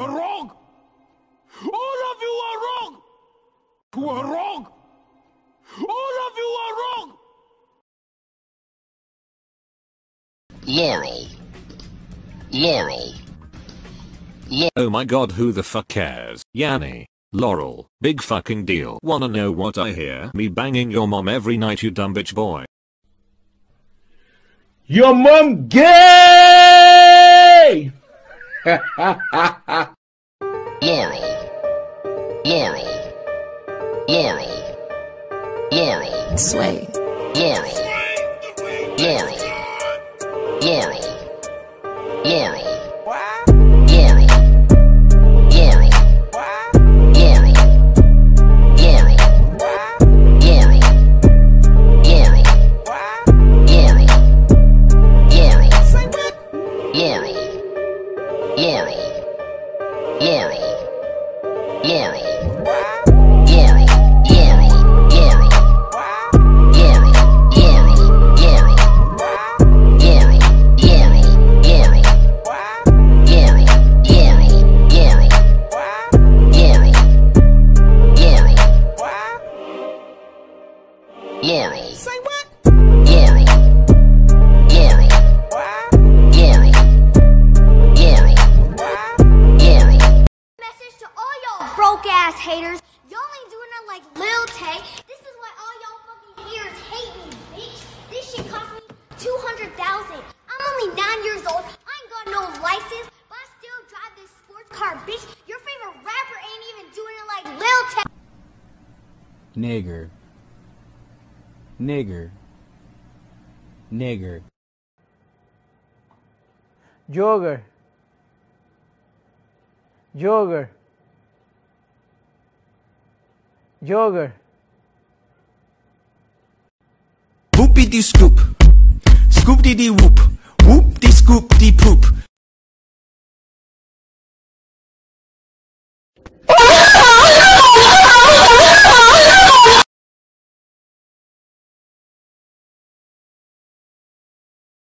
Wrong! All of you are wrong! You are wrong! All of you are wrong! Laurel. Laurel. Oh my god, who the fuck cares? Yanni. Laurel. Big fucking deal. Wanna know what I hear? Me banging your mom every night, you dumb bitch boy. Your mom gay! Laurel. Laurel. Laurel. Laurel. Sway. Laurel. Laurel. Laurel. Laurel. Say what? Larry. Larry. Larry. Larry. Larry. Message to all y'all broke ass haters. Y'all ain't doing it like Lil Tay. This is why all y'all fucking haters hate me, bitch. This shit cost me $200,000. I'm only 9 years old. I ain't got no license, but I still drive this sports car, bitch. Your favorite rapper ain't even doing it like Lil Tay. Nigger. Nigger. Nigger. Jogger. Jogger. Jogger. Whoopie dee scoop. Scoop dee dee whoop. Whoop dee scoop dee poop.